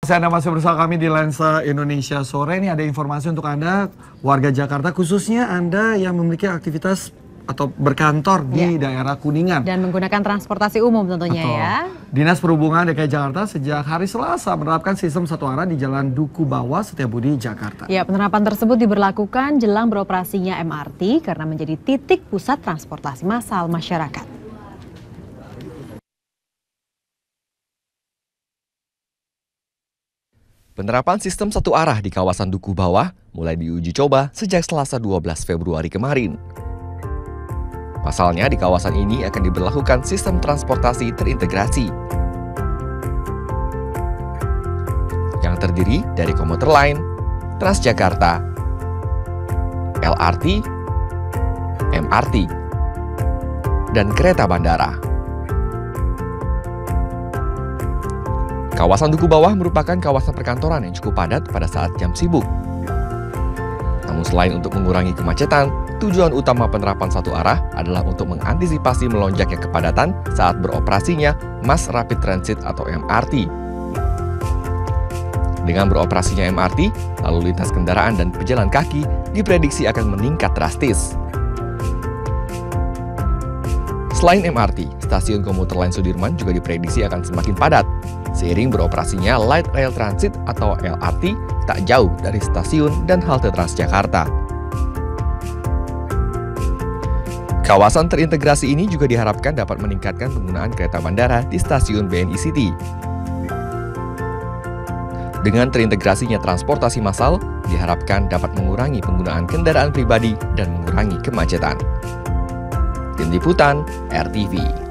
Anda masih bersama kami di Lensa Indonesia Sore. Ini ada informasi untuk Anda, warga Jakarta, khususnya Anda yang memiliki aktivitas atau berkantor di daerah Kuningan. Dan menggunakan transportasi umum tentunya. Betul. Ya. Dinas Perhubungan DKI Jakarta sejak hari Selasa menerapkan sistem satu arah di Jalan Duku Bawah Setiabudi, Jakarta. Ya, penerapan tersebut diberlakukan jelang beroperasinya MRT karena menjadi titik pusat transportasi massal masyarakat. Penerapan sistem satu arah di kawasan Duku Bawah mulai diuji coba sejak Selasa 12 Februari kemarin. Pasalnya di kawasan ini akan diberlakukan sistem transportasi terintegrasi yang terdiri dari komuter lain, Transjakarta, LRT, MRT, dan kereta bandara. Kawasan Duku Bawah merupakan kawasan perkantoran yang cukup padat pada saat jam sibuk. Namun selain untuk mengurangi kemacetan, tujuan utama penerapan satu arah adalah untuk mengantisipasi melonjaknya kepadatan saat beroperasinya Mass Rapid Transit atau MRT. Dengan beroperasinya MRT, lalu lintas kendaraan dan pejalan kaki diprediksi akan meningkat drastis. Selain MRT, stasiun komuter lain Sudirman juga diprediksi akan semakin padat seiring beroperasinya Light Rail Transit atau LRT tak jauh dari stasiun dan halte Transjakarta. Kawasan terintegrasi ini juga diharapkan dapat meningkatkan penggunaan kereta bandara di stasiun BNI City. Dengan terintegrasinya transportasi massal, diharapkan dapat mengurangi penggunaan kendaraan pribadi dan mengurangi kemacetan. Tim Liputan RTV.